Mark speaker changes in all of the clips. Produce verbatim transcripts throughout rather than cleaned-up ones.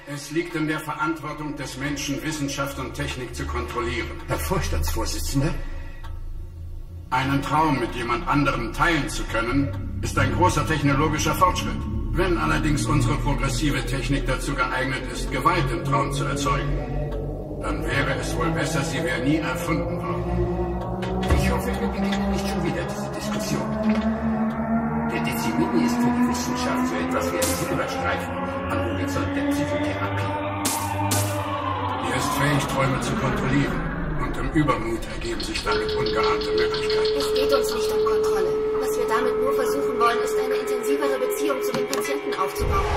Speaker 1: Es liegt in der Verantwortung des Menschen, Wissenschaft und Technik zu kontrollieren.
Speaker 2: Herr Vorstandsvorsitzender?
Speaker 1: Einen Traum mit jemand anderem teilen zu können, ist ein großer technologischer Fortschritt. Wenn allerdings unsere progressive Technik dazu geeignet ist, Gewalt im Traum zu erzeugen, dann wäre es wohl besser, sie wäre nie erfunden worden.
Speaker 2: Ich hoffe, wir beginnen nicht schon wieder diese Diskussion. Der Decimini ist für die Wissenschaft so etwas wie ein Silberstreifen am Horizont der Psychotherapie.
Speaker 1: Er ist fähig, Träume zu kontrollieren. Und im Übermut ergeben sich damit ungeahnte Möglichkeiten.
Speaker 3: Es geht uns nicht um Kontrolle. Was wir damit nur versuchen wollen, ist eine intensivere Beziehung zu den Patienten aufzubauen.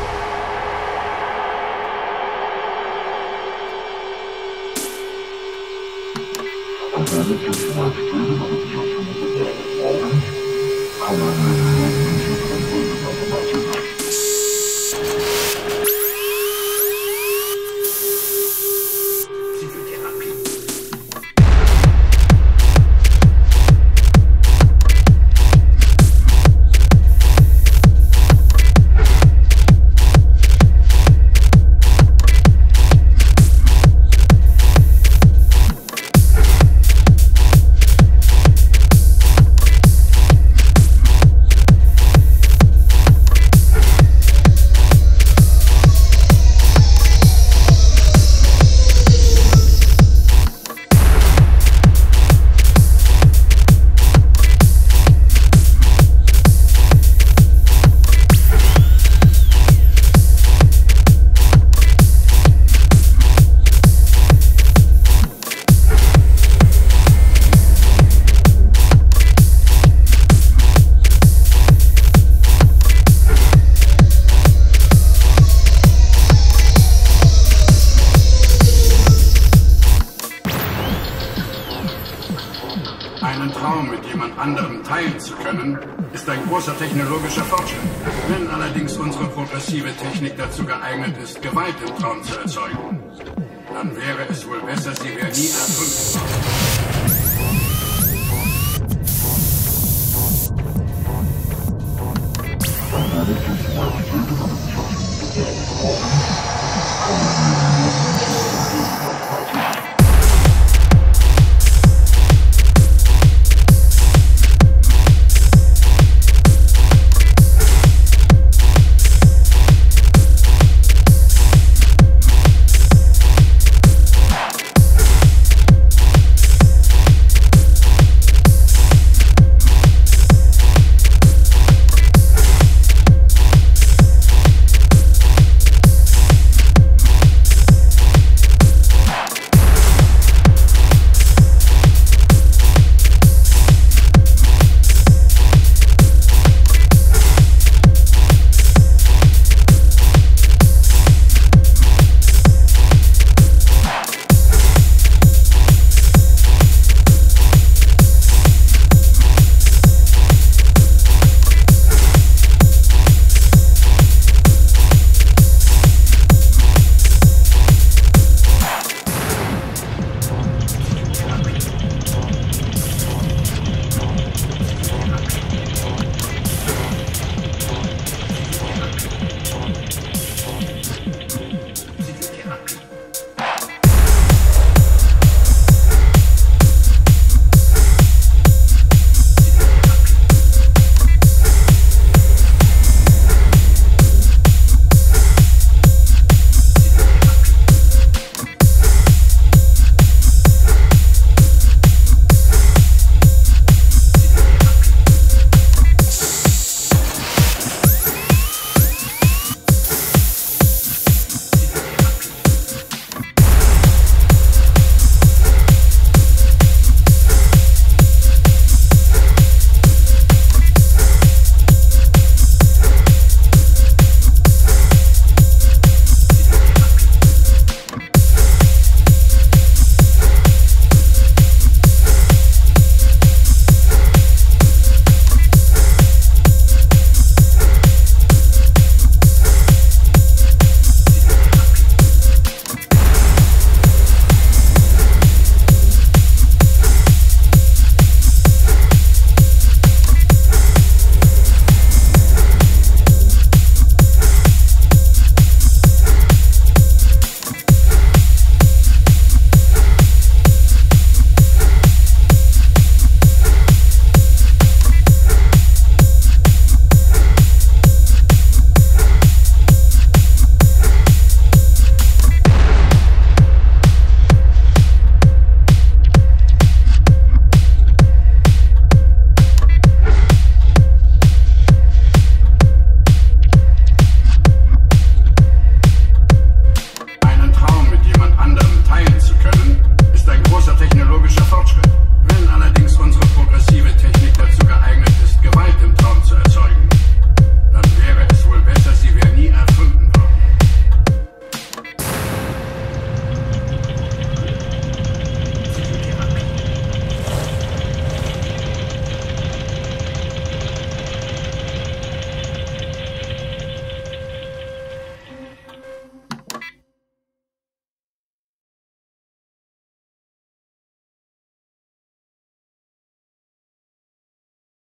Speaker 1: Einen Traum mit jemand anderem teilen zu können, ist ein großer technologischer Fortschritt. Wenn allerdings unsere progressive Technik dazu geeignet ist, Gewalt im Traum zu erzeugen, dann wäre es wohl besser, sie wäre nie erfunden worden.